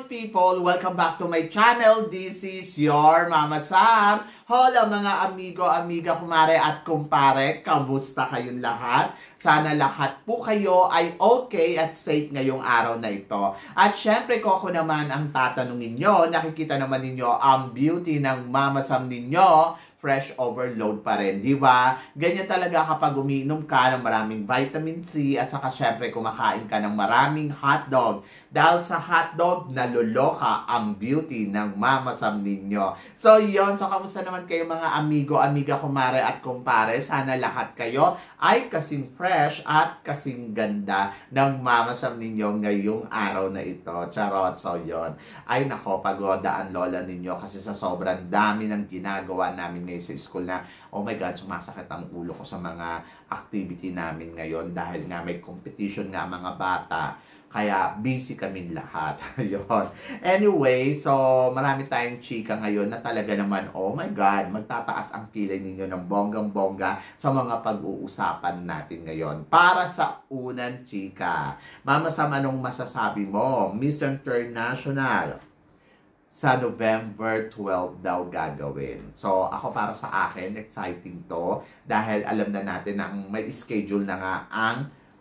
people! Welcome back to my channel. This is your Mama Sam. Hola mga amigo, amiga, kumare at kumpare. Kamusta kayong lahat? Sana lahat po kayo ay okay at safe ngayong araw na ito. At syempre ko ako naman ang tatanungin nyo. Nakikita naman ninyo ang beauty ng Mama Sam ninyo. Fresh overload pa rin, di ba? Ganyan talaga kapag umiinom ka ng maraming vitamin C at saka syempre kumakain ka ng maraming hotdog. Dahil sa hotdog, naluloka ang beauty ng Mama Sam ninyo. So yon, so kamusta naman kayo mga amigo, amiga, kumare at kumpare? Sana lahat kayo ay kasing fresh at kasing ganda ng Mama Sam ninyo ngayong araw na ito. Charot, so yon. Ay nako, pagoda ang lola ninyo kasi sa sobrang dami ng ginagawa namin ngayon sa school na, oh my God, sumasakit ang ulo ko sa mga activity namin ngayon dahil nga may competition nga mga bata. Kaya busy kami lahat. Yun. Anyway, so marami tayong chika ngayon na talaga naman, oh my God, magtataas ang kilay ninyo ng bonggang-bongga sa mga pag-uusapan natin ngayon. Para sa unang chika, Mama Sam, anong masasabi mo? Miss International sa November 12 daw gagawin. So, ako para sa akin, exciting to dahil alam na natin na may schedule na nga ang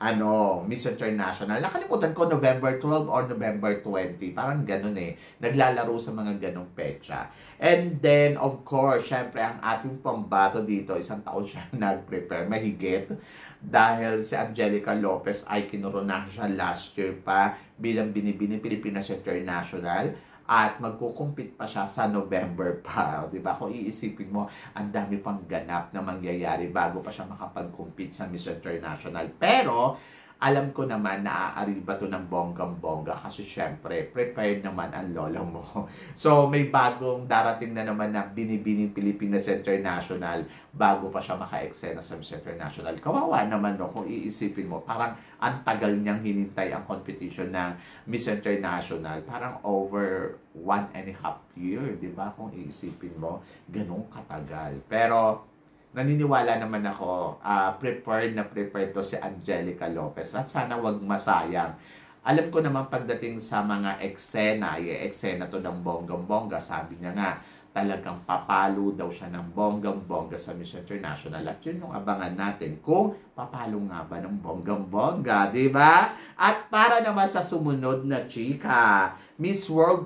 Miss International. Nakalimutan ko November 12 or November 20. Parang ganun eh. Naglalaro sa mga ganung petsa. And then, of course, syempre, ang ating pambato dito, isang taon siya nag-prepare, mahigit. Dahil si Angelica Lopez ay kinoronahan siya last year pa bilang Binibining Pilipinas International. At magkukumpit pa siya sa November pa. Diba? Kung iisipin mo, ang dami pang ganap na mangyayari bago pa siya makapag-compete sa Miss International. Pero, alam ko naman na aariba to ng bonggang-bongga kasi syempre, prepared naman ang lola mo. So, may bagong darating na naman na Binibining Pilipinas International bago pa siya maka-eksena sa Miss International. Kawawa naman, no, kung iisipin mo, parang ang tagal niyang hinintay ang competition ng Miss International. Parang over 1.5 year, di ba? Kung iisipin mo, ganun katagal. Pero, naniniwala naman ako, prepared to si Angelica Lopez at sana wag masayang. Alam ko naman pagdating sa mga eksena, i-eksena to ng bonggang-bongga, sabi niya nga, talagang papalo daw siya ng bonggang-bongga sa Miss International. At yun yung abangan natin kung papalo nga ba ng bonggang-bongga, di ba? At para naman sa sumunod na chika, Miss World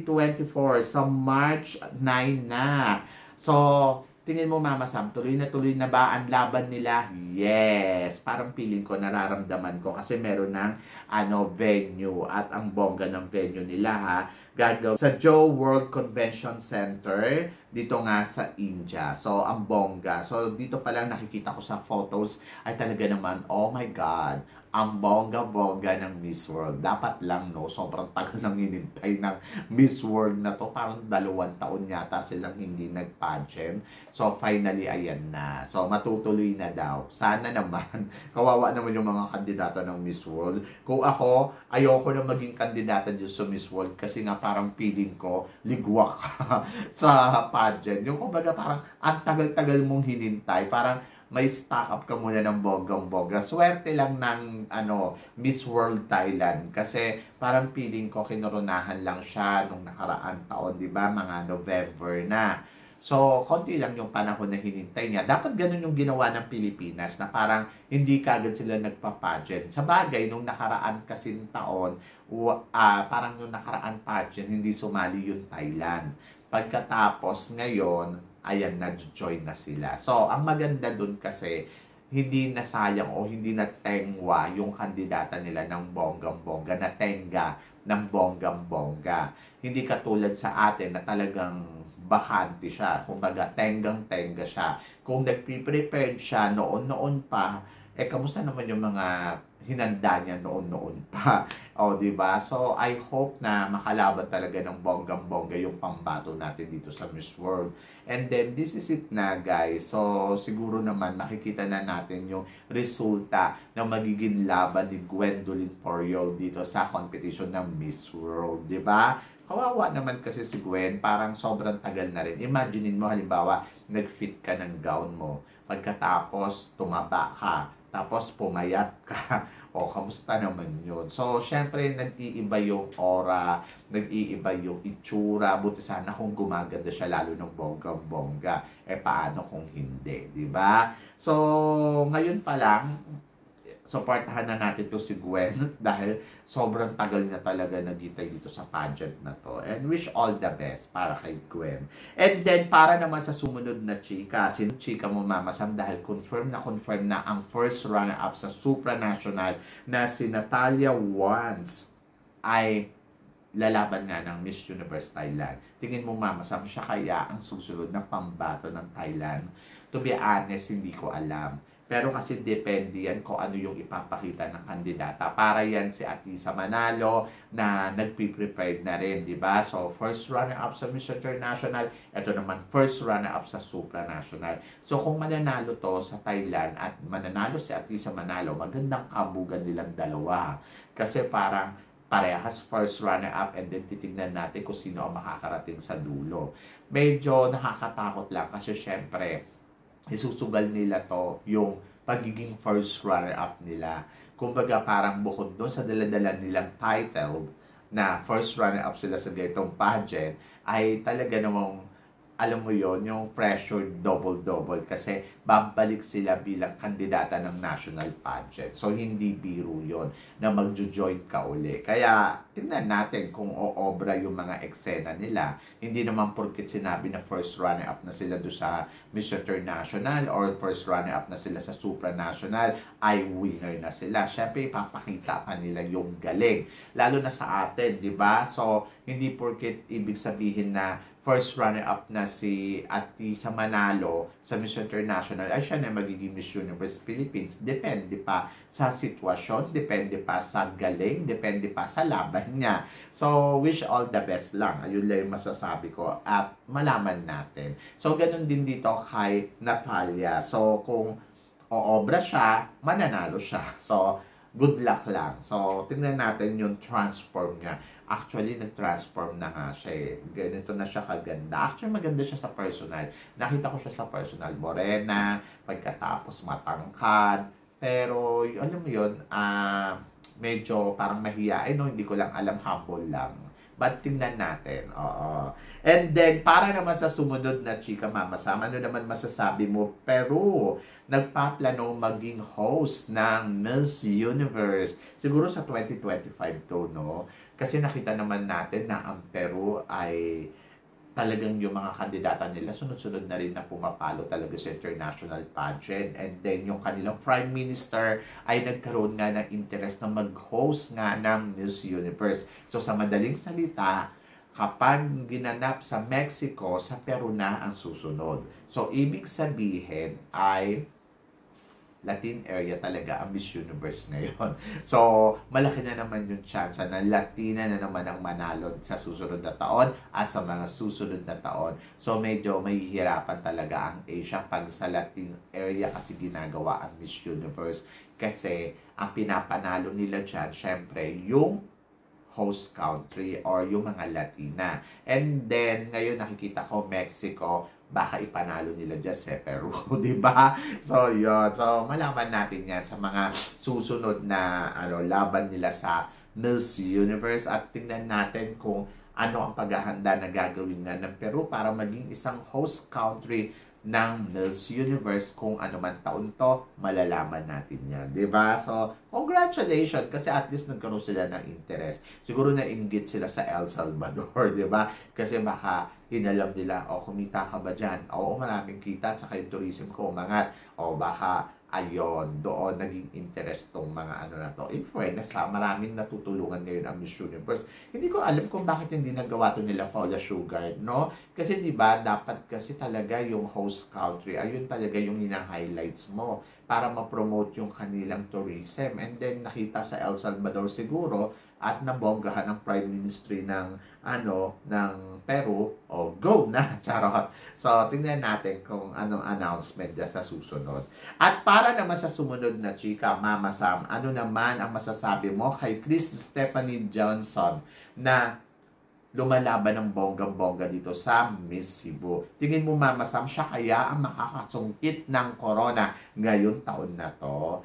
2024 sa March 9 na. So, tingin mo Mama Sam, tuloy na ba ang laban nila? Yes! Parang feeling ko, nararamdaman ko kasi meron ng venue at ang bongga ng venue nila ha. Gagaw sa Joe World Convention Center dito nga sa India. So, ang bongga. So, dito pa lang nakikita ko sa photos ay talaga naman, oh my God, ang bongga-bongga ng Miss World. Dapat lang, no? Sobrang tagal nang hinintay ng Miss World na to. Parang 2 taon yata silang hindi nag-pageant. So, finally, ayan na. So, matutuloy na daw. Sana naman. Kawawa naman yung mga kandidata ng Miss World. Kung ako, ayoko na maging kandidata dyan sa Miss World kasi nga parang feeling ko, ligwak sa pageant. Yung kumbaga parang ang tagal-tagal mong hinintay. Parang may stock up ka muna ng bonggang-bongga. Swerte lang ng Miss World Thailand kasi parang feeling ko kinoronahan lang siya nung nakaraan taon, di ba? Mga November na. So, konti lang yung panahon na hinintay niya. Dapat ganun yung ginawa ng Pilipinas na parang hindi kagad sila nagpa-pageant. Sa bagay, nung nakaraan kasing taon, parang nung nakaraan pageant, hindi sumali yung Thailand. Pagkatapos ngayon, ayan, nag-join na sila. So, ang maganda dun kasi, hindi nasayang o hindi natengwa yung kandidata nila ng bonggang-bongga, natenga ng bonggang-bongga. Hindi katulad sa atin na talagang bakante siya. Kumbaga, tenggang-tenga siya. Kung nag-prepared siya noon-noon pa, kamusta naman yung mga hinanda niya noon-noon pa. O, diba? So, I hope na makalaban talaga ng bonggang-bongga yung pambato natin dito sa Miss World. And then, this is it na, guys. So, siguro naman makikita na natin yung resulta ng magiging laban ni Gwendolyn Poriol dito sa competition ng Miss World. Diba? Kawawa naman kasi si Gwen, parang sobrang tagal na rin. Imaginein mo, halimbawa, nag-fit ka ng gown mo. Pagkatapos, tumaba ka. tapos pumayat ka. O, kamusta naman yun? So, syempre, nag-iiba yung aura, nag-iiba yung itsura. Buti sana kung gumaganda siya, lalo ng bonggang-bongga. Paano kung hindi, di ba? So, ngayon pa lang, supportahan na natin to si Gwen dahil sobrang tagal na talaga nagitay dito sa pageant na to. And wish all the best para kay Gwen. And then, para naman sa sumunod na chika, sino chika mo, Mama Sam, dahil confirm na ang first runner-up sa supranational na si Natalia Wans ay lalaban nga ng Miss Universe Thailand. Tingin mo, Mama Sam, siya kaya ang susunod na pambato ng Thailand? To be honest, hindi ko alam. Pero kasi depende yan kung ano yung ipapakita ng kandidata. Para yan si Atisa Manalo na nagpe-prepared na rin, di ba? So, first runner-up sa Miss International, ito naman first runner-up sa supranational. So, kung mananalo to sa Thailand at mananalo si Atisa Manalo, magandang kabugan nilang dalawa. Kasi parang parehas first runner-up and then titignan natin kung sino ang makakarating sa dulo. Medyo nakakatakot lang kasi syempre, isusugal nila to yung pagiging first runner-up nila. Kumbaga parang bukod doon sa daladala nilang title na first runner-up sila sa ganitong pageant, ay talaga namang, alam mo yon, yung pressure double-double kasi babalik sila bilang kandidata ng national pageant. So, hindi biro yon na magjo-join ka uli. Kaya, tingnan natin kung oobra yung mga eksena nila. Hindi naman porket sinabi na first runner-up na sila doon sa Miss International or first runner-up na sila sa supranational ay winner na sila. Siyempre, ipapakita pa nila yung galing. Lalo na sa atin, di ba? So, hindi porket ibig sabihin na first runner-up na si Atisa Manalo sa Miss International ay siya na magiging Miss Universe Philippines. Depende pa sa sitwasyon, depende pa sa galing, depende pa sa laban niya. So, wish all the best lang. Ayun lang yung masasabi ko at malaman natin. So, ganun din dito kay Natalia. So, kung oobra siya, mananalo siya. So, good luck lang. So, tingnan natin yung transform niya. Actually, nag-transform na nga siya eh. Ganito na siya kaganda. Actually, maganda siya sa personal. Nakita ko siya sa personal. Morena, pagkatapos matangkad. Pero, alam mo yun, medyo parang mahiyain. No? Hindi ko lang alam, humble lang. But tingnan natin. Oo. And then, para naman sa sumunod na chika, Mama Sam, ano naman masasabi mo? Pero, nagpaplano maging host ng Miss Universe. Siguro sa 2025 to, no? Kasi nakita naman natin na ang Peru ay talagang yung mga kandidata nila sunod-sunod na rin na pumapalo talaga sa international pageant. And then yung kanilang Prime Minister ay nagkaroon nga ng interest na mag-host nga ng Miss Universe. So sa madaling salita, kapag ginanap sa Mexico, sa Peru na ang susunod. So ibig sabihin ay Latin area talaga ang Miss Universe ngayon. So, malaki na naman yung chance na Latina na naman ang manalo sa susunod na taon at sa mga susunod na taon. So, medyo mahihirapan talaga ang Asia pag sa Latin area kasi ginagawa ang Miss Universe. Kasi, ang pinapanalo nila dyan, syempre, yung host country or yung mga Latina. And then, ngayon nakikita ko, Mexico, baka ipanalo nila dyan sa Peru, di ba? So, yun. So, malaman natin yan sa mga susunod na laban nila sa Miss Universe at tingnan natin kung ano ang paghahanda na gagawin nga ng Peru para maging isang host country ng Miss Universe. Kung ano man taon to, malalaman natin yan, di ba? So, congratulations kasi at least nagkaroon sila ng interest. Siguro na-inggit sila sa El Salvador, di ba? Kasi baka hinalam nila, kumita ka ba dyan? Oo, maraming kita, saka yung tourism ko umangat. Baka, ayon, doon naging interest tong mga na to. In fairness, maraming natutulungan ngayon ang Miss Universe. Hindi ko alam kung bakit hindi nagawa to nila Paula Sugar, no? Kasi di ba dapat kasi talaga yung host country, ayun talaga yung ina-highlights mo para ma-promote yung kanilang tourism. And then, nakita sa El Salvador siguro, at nabonggahan ng Prime Ministry ng ng Peru, go na, charot. So, tingnan natin kung anong announcement dyan sa susunod. At para naman sa sumunod na chika, Mama Sam, ano naman ang masasabi mo kay Chris Stephanie Johnson na lumalaban ng bonggang-bongga dito sa Miss Cebu. Tingin mo, Mama Sam, siya kaya ang makakasungkit ng corona ngayong taon na to?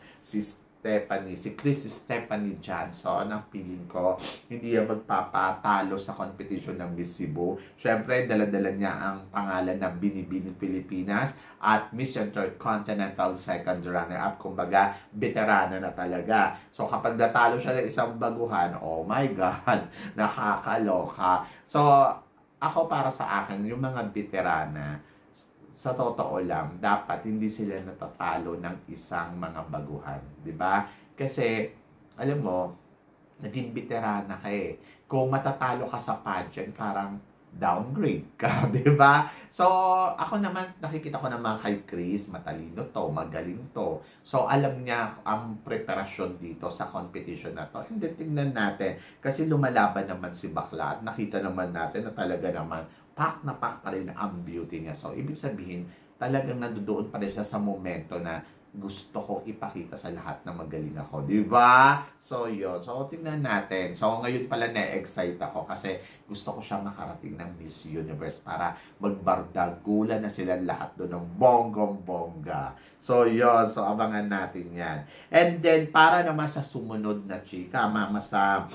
Si Chris Stephanie Johnson, ang feeling ko, hindi yan magpapatalo sa competition ng Miss Cebu. Siyempre, dala-dala niya ang pangalan ng Binibining Pilipinas at Miss Intercontinental second runner-up. Kumbaga, veterana na talaga. So, kapag natalo siya ng isang baguhan, oh my God, nakakaloka. So, ako para sa akin, yung mga veterana, sa totoo lang, dapat hindi sila natatalo ng isang mga baguhan, 'di ba? Kasi alam mo, naging veterana ka eh. Kung matatalo ka sa pageant, parang downgrade ka, 'di ba? So, ako naman nakikita ko naman kay Chris, matalino to, magaling to. So, alam niya ang preparasyon dito sa competition na to. And then, tingnan natin kasi lumalaban naman si Bakla at nakita naman natin na talaga naman pak na pak pa rin ang beauty niya. So, ibig sabihin, talagang nandoon pa rin siya sa momento na gusto ko ipakita sa lahat na magaling ako. Diba? So, yun. So, tingnan natin. So, ngayon pala na-excite ako kasi gusto ko siyang makarating ng Miss Universe para magbardagulan na sila lahat doon ng bonggong-bongga. So, yun. So, abangan natin yan. And then, para naman sa sumunod na chika, Mama Sam,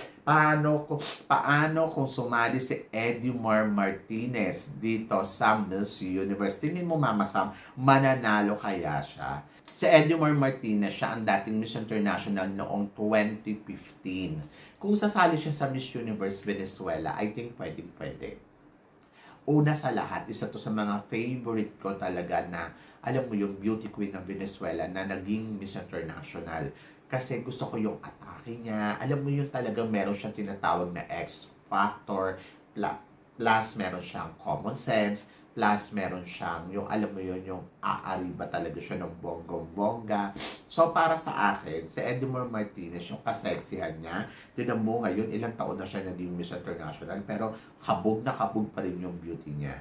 paano kung sumali si Edimar Martinez dito sa Miss Universe? Tingin mo, Mama Sam, mananalo kaya siya? Si Edimar Martinez, siya ang dating Miss International noong 2015. Kung sasali siya sa Miss Universe Venezuela, I think pwede. Una sa lahat, isa to sa mga favorite ko talaga na, alam mo yung beauty queen ng Venezuela na naging Miss International. Kasi gusto ko yung atake niya. Alam mo yun talaga meron siyang tinatawag na X factor. Plus meron siyang common sense. Plus meron siyang yung alam mo yun yung aariba talaga siya ng bonggong-bongga. So para sa akin, si Edimar Martinez, yung kaseksihan niya, tinan mo ngayon ilang taon na siya naging Miss International pero kabog na kabog pa rin yung beauty niya.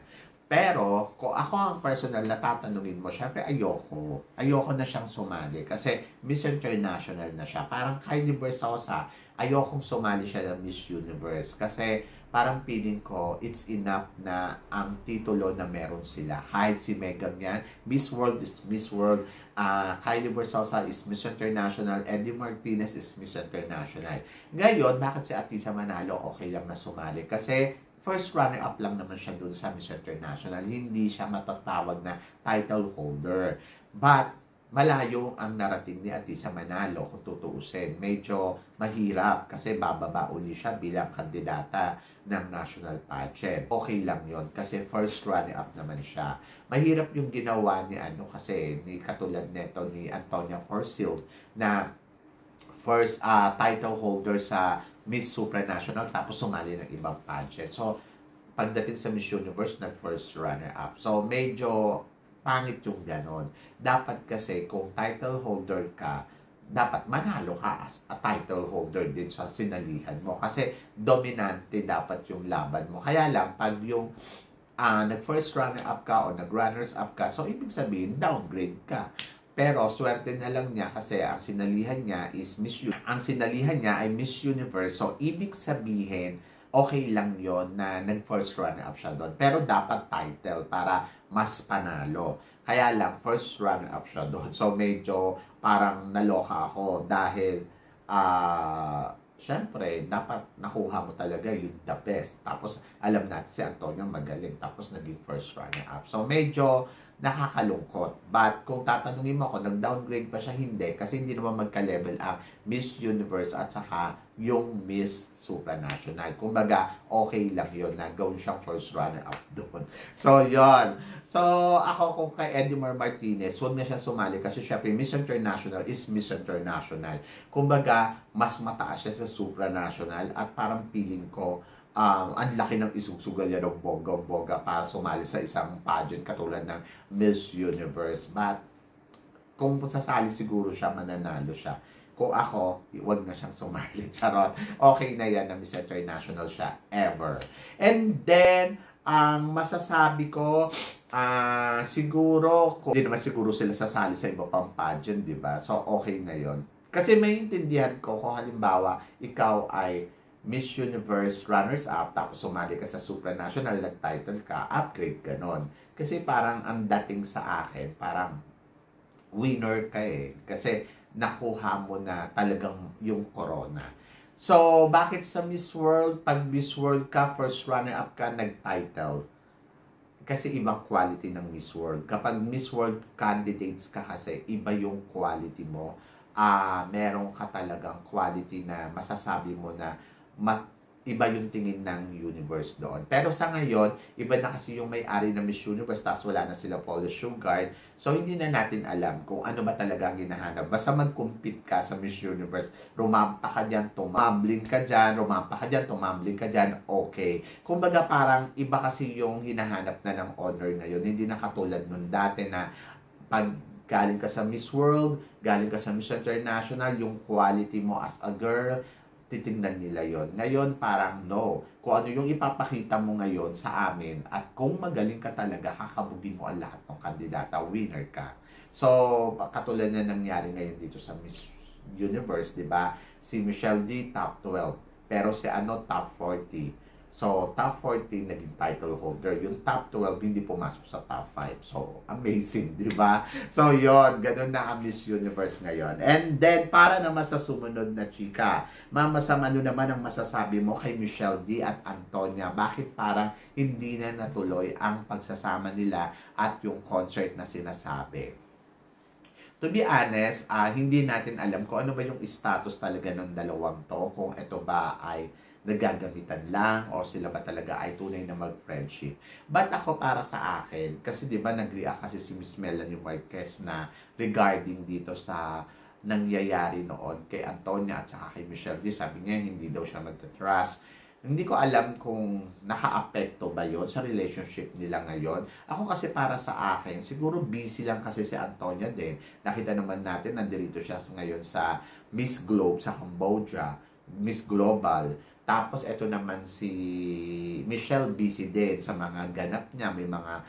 Pero, kung ako ang personal na tatanungin mo, syempre ayoko. Ayoko na siyang sumali kasi Miss International na siya. Parang Kylie Versosa, ayokong sumali siya ng Miss Universe kasi parang feeling ko, it's enough na ang titulo na meron sila. Kahit si Megan yan, Miss World is Miss World, Kylie Versosa is Miss International, Eddie Martinez is Miss International. Ngayon, bakit si Atisa Manalo okay lang na sumali? Kasi first runner-up lang naman siya dun sa Miss International. Hindi siya matatawag na title holder. But, malayo ang narating ni Atisa Manalo kung tutuusin. Medyo mahirap kasi bababa uli siya bilang kandidata ng national pageant. Okay lang yon kasi first runner-up naman siya. Mahirap yung ginawa ni kasi ni katulad nito ni Antonia Forsyth na first title holder sa Miss Supranational tapos sumali ng ibang pageant. So, pagdating sa Miss Universe, nag-first runner-up. So, medyo pangit yung ganon. Dapat kasi, kung title holder ka, dapat manalo ka as a title holder din sa sinalihan mo. Kasi, dominante dapat yung laban mo. Kaya lang, pag yung nag-first runner-up ka o nag-runners-up ka, so, ibig sabihin, downgrade ka. Pero swerte na lang niya kasi ang sinalihan niya is Miss Universe. Ang sinalihan niya ay Miss Universe. So, ibig sabihin, okay lang yon na nag-first runner-up siya doon. Pero dapat title para mas panalo. Kaya lang, first runner-up siya doon. So, medyo parang naloka ako dahil syempre, dapat nakuha mo talaga yung the best. Tapos, alam natin si Antonio magaling. Tapos, naging first runner-up. So, medyo nakakalungkot. But kung tatanungin mo ako, nag-downgrade pa siya, hindi. Kasi hindi naman magka-level ang Miss Universe at saka yung Miss Supranational. Kumbaga, okay lang yun na gawin siyang first runner-up doon. So, yon. So, ako kung kay Edimar Martinez, huwag na siya sumali kasi syempre Miss International is Miss International. Kumbaga, mas mataas siya sa Supranational at parang feeling ko, ang laki ng isusugal niya ng bonggang-bongga para sumali sa isang pageant katulad ng Miss Universe. But, kung sasali siguro siya, mananalo siya. Kung ako, wag na siyang sumali. Charot. Okay na yan na Miss International siya. Ever. And then, ang masasabi ko, siguro, hindi naman siguro sila sasali sa iba pang pageant, di ba? So, okay na yon. Kasi maintindihan ko kung halimbawa, ikaw ay Miss Universe runners-up, tapos sumali ka sa supranational, nag-title ka, upgrade ganon. Kasi parang ang dating sa akin, parang winner ka eh. Kasi nakuha mo na talagang yung corona. So, bakit sa Miss World, pag Miss World ka, first runner-up ka, nag-title? Kasi ibang quality ng Miss World. Kapag Miss World candidates ka kasi, iba yung quality mo. Meron ka talagang quality na masasabi mo na iba yung tingin ng universe doon. Pero sa ngayon, iba na kasi yung may-ari ng Miss Universe, tapos wala na sila Polo Sugar. So, hindi na natin alam kung ano ba talaga ang hinahanap. Basta mag-compete ka sa Miss Universe, rumampa ka dyan, tumambling ka dyan, rumampa ka dyan, tumambling ka dyan, okay. Kumbaga parang iba kasi yung hinahanap na ng honor ngayon. Hindi na katulad nun dati na pag galing ka sa Miss World, galing ka sa Miss International, yung quality mo as a girl, titingnan nila yon. Ngayon, parang no. Kung ano yung ipapakita mo ngayon sa amin at kung magaling ka talaga, kakabugin mo ang lahat ng kandidata, winner ka. So, katulad na nangyari ngayon dito sa Miss Universe, di ba? Si Michelle D, top 12. Pero si top 40. So, top 14 naging title holder. Yung top 12 hindi pumasok sa top 5. So, amazing, di ba? So, yon, ganun na ang Miss Universe ngayon. And then, para naman sa sumunod na chika, Mama Sam, ano naman ang masasabi mo kay Michelle D at Antonia? Bakit parang hindi na natuloy ang pagsasama nila at yung concert na sinasabi? To be honest, hindi natin alam kung ano ba yung status talaga ng dalawang to. Kung ito ba ay nagagamitan lang o sila ba talaga ay tunay na mag-friendship. But ako para sa akin, kasi di ba nag-react kasi si Miss Melanie Marquez na regarding dito sa nangyayari noon kay Antonia at saka kay Michelle D. Sabi niya hindi daw siya magta-trust. Hindi ko alam kung naka-apekto ba yon sa relationship nila ngayon. Ako kasi para sa akin, siguro busy lang kasi si Antonia din. Nakita naman natin, nandito siya ngayon sa Miss Globe sa Cambodia, Miss Global. Tapos ito naman si Michelle busy din sa mga ganap niya. May mga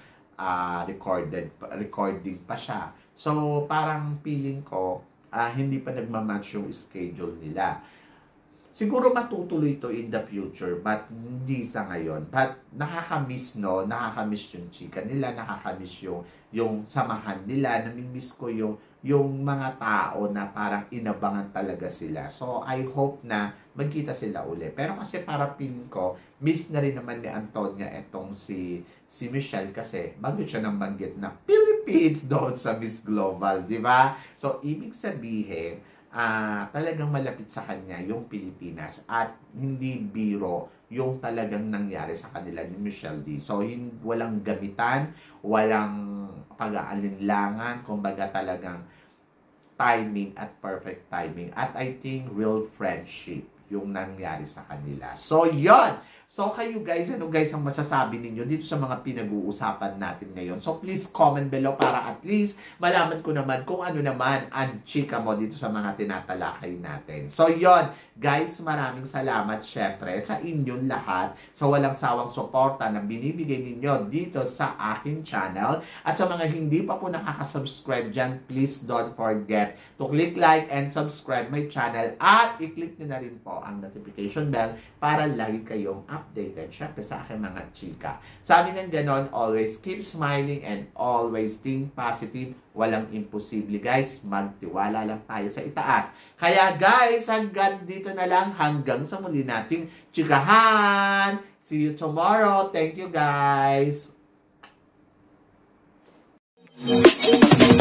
recording pa siya. So parang feeling ko, hindi pa nagmamatch yung schedule nila. Siguro matutuloy ito in the future, but hindi sa ngayon. But nakakamiss, no? Nakakamiss yung chika nila, nakakamiss yung samahan nila. Namimiss ko yung mga tao na parang inabangan talaga sila. So, I hope na magkita sila uli. Pero kasi para feeling ko, miss na rin naman ni Antonia etong si Michelle kasi bago siya nang banggit na Philippines doon sa Miss Global, di ba? So, ibig sabihin, talagang malapit sa kanya yung Pilipinas at hindi biro yung talagang nangyari sa kanila ni Michelle D. So, walang gamitan, walang pag-aalinlangan, kumbaga talagang timing at perfect timing. At I think real friendship yung nangyari sa kanila. So, yon. So, kayo guys, ano guys ang masasabi ninyo dito sa mga pinag-uusapan natin ngayon? So, please comment below para at least malaman ko naman kung ano naman ang chika mo dito sa mga tinatalakay natin. So, yon. Guys, maraming salamat syempre sa inyong lahat sa walang sawang suporta na binibigay ninyo dito sa aking channel. At sa mga hindi pa po nakaka-subscribe dyan, please don't forget to click like and subscribe my channel at i-click nyo na rin po ang notification bell para lagi kayong updated syempre sa aking mga chika. Sabi ng ganon, always keep smiling and always think positive. Walang imposible guys, magtiwala lang tayo sa itaas. Kaya guys, hanggang dito na lang, hanggang sa muli nating chikahan. See you tomorrow. Thank you guys.